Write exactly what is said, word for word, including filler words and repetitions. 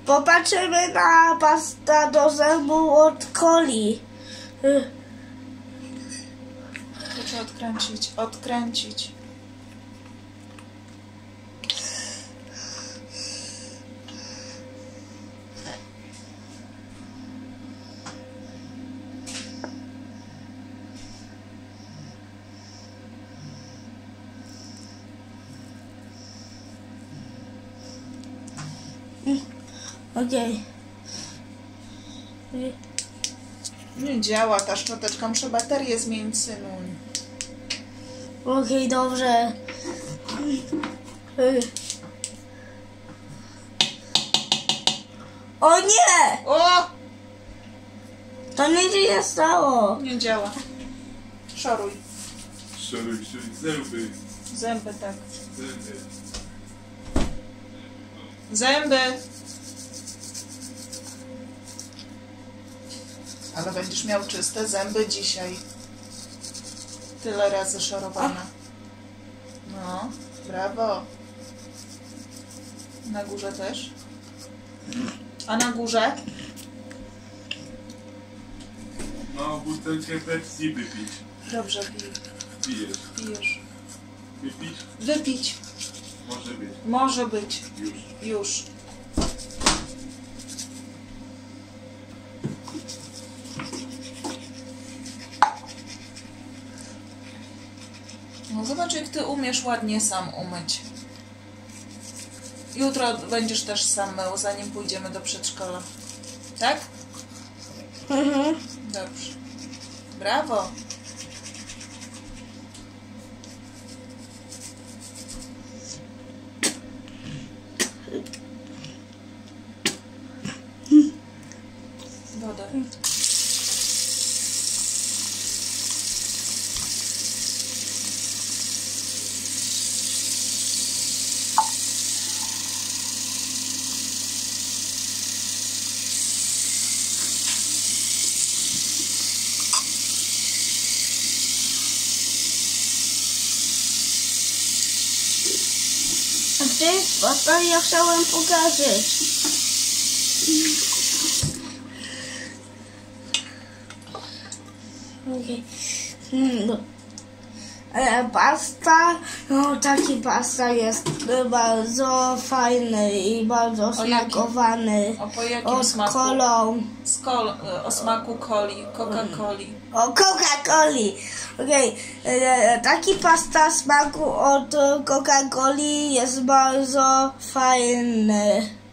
Popatrzymy na pasta do zębów od Coli. To trzeba odkręcić, odkręcić. Okej. Okay. Nie działa ta szczoteczka, muszę baterię zmienić, synuń. Okej, okay, dobrze. O nie! O! To nic się nie stało. Nie działa. Szoruj. Szoruj, szoruj, zęby. Zęby, tak. Zęby. Zęby. Ale będziesz miał czyste zęby dzisiaj. Tyle razy szorowane. No, brawo. Na górze też. A na górze? No, butelkę Pepsi wypić. Dobrze, pij. Pijesz. Pijesz. Wypić? Wypić. Może być. Może być. Już. Już. No zobacz, jak ty umiesz ładnie sam umyć. Jutro będziesz też sam mył, zanim pójdziemy do przedszkola. Tak? Mhm. Dobrze. Brawo. Wodę. A gdzie jest pasta? Ja chciałem pokazać. Okej. Hmm. E, Pasta, no taki pasta jest bardzo fajny i bardzo smakowany. O po jakim Od smaku? kolą. Z kol, o smaku coli, Coca-Coli. O Coca-Coli. Okej, e, taki pasta smaku od Coca-Coli jest bardzo fajny.